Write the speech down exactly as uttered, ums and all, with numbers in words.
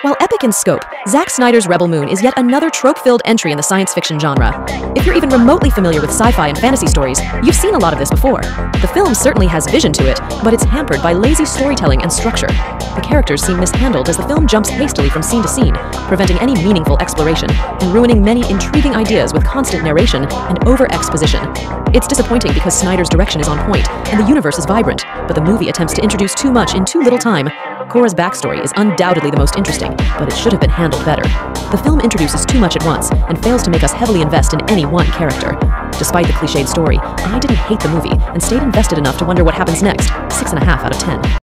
While epic in scope, Zack Snyder's Rebel Moon is yet another trope-filled entry in the science fiction genre. If you're even remotely familiar with sci-fi and fantasy stories, you've seen a lot of this before. The film certainly has vision to it, but it's hampered by lazy storytelling and structure. The characters seem mishandled as the film jumps hastily from scene to scene, preventing any meaningful exploration, and ruining many intriguing ideas with constant narration and overexposition. It's disappointing because Snyder's direction is on point, and the universe is vibrant, but the movie attempts to introduce too much in too little time. Kora's backstory is undoubtedly the most interesting, but it should have been handled better. The film introduces too much at once, and fails to make us heavily invest in any one character. Despite the cliched story, I didn't hate the movie, and stayed invested enough to wonder what happens next. Six and a half out of ten.